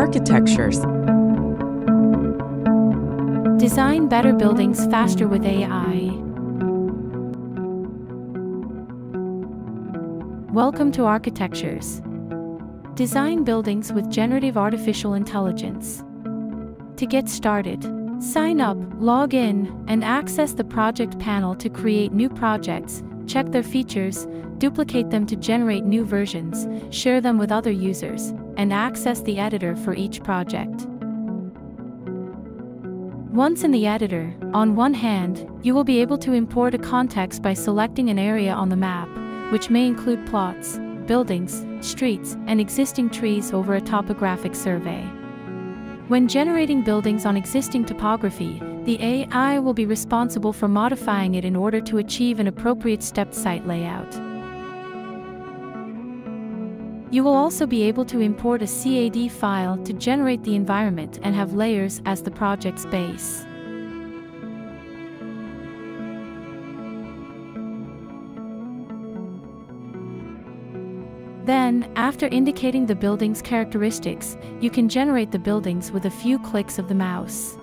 Architectures. Design better buildings faster with AI. Welcome to ARCHITECHTURES. Design buildings with generative artificial intelligence. To get started, sign up, log in, and access the project panel to create new projects, check their features, duplicate them to generate new versions, share them with other users, and access the editor for each project. Once in the editor, on one hand, you will be able to import a context by selecting an area on the map, which may include plots, buildings, streets, and existing trees over a topographic survey. When generating buildings on existing topography, the AI will be responsible for modifying it in order to achieve an appropriate stepped site layout. You will also be able to import a CAD file to generate the environment and have layers as the project's base. Then, after indicating the building's characteristics, you can generate the buildings with a few clicks of the mouse.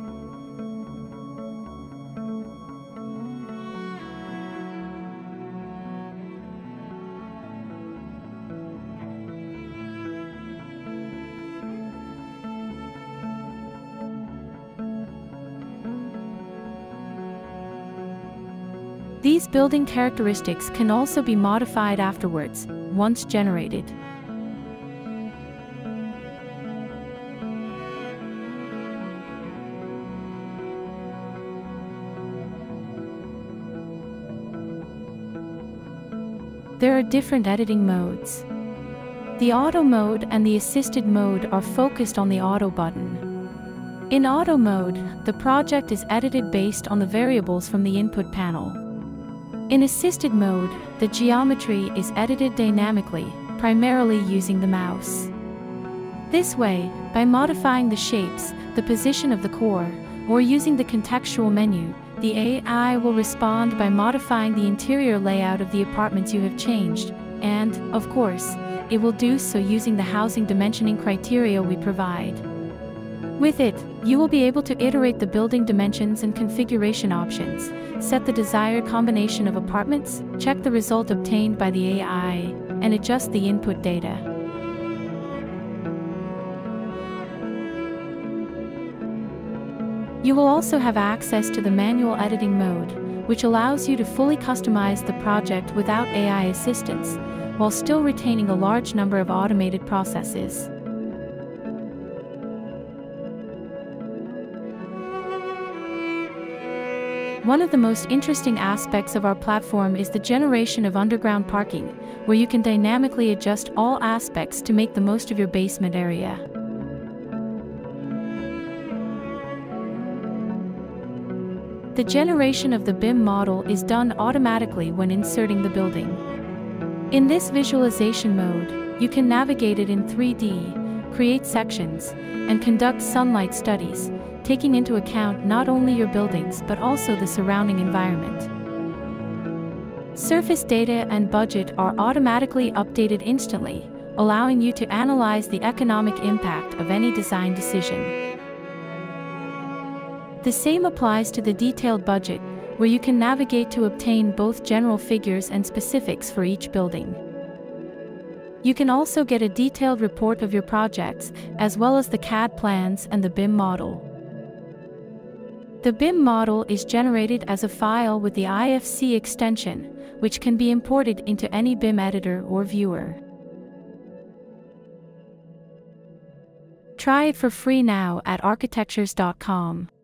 These building characteristics can also be modified afterwards, once generated. There are different editing modes. The auto mode and the assisted mode are focused on the auto button. In auto mode, the project is edited based on the variables from the input panel. In assisted mode, the geometry is edited dynamically, primarily using the mouse. This way, by modifying the shapes, the position of the core, or using the contextual menu, the AI will respond by modifying the interior layout of the apartments you have changed, and, of course, it will do so using the housing dimensioning criteria we provide. With it, you will be able to iterate the building dimensions and configuration options, set the desired combination of apartments, check the result obtained by the AI, and adjust the input data. You will also have access to the manual editing mode, which allows you to fully customize the project without AI assistance, while still retaining a large number of automated processes. One of the most interesting aspects of our platform is the generation of underground parking, where you can dynamically adjust all aspects to make the most of your basement area. The generation of the BIM model is done automatically when inserting the building. In this visualization mode, you can navigate it in 3D, create sections, and conduct sunlight studies, taking into account not only your buildings but also the surrounding environment. Surface data and budget are automatically updated instantly, allowing you to analyze the economic impact of any design decision. The same applies to the detailed budget, where you can navigate to obtain both general figures and specifics for each building. You can also get a detailed report of your projects, as well as the CAD plans and the BIM model. The BIM model is generated as a file with the IFC extension, which can be imported into any BIM editor or viewer. Try it for free now at architectures.com.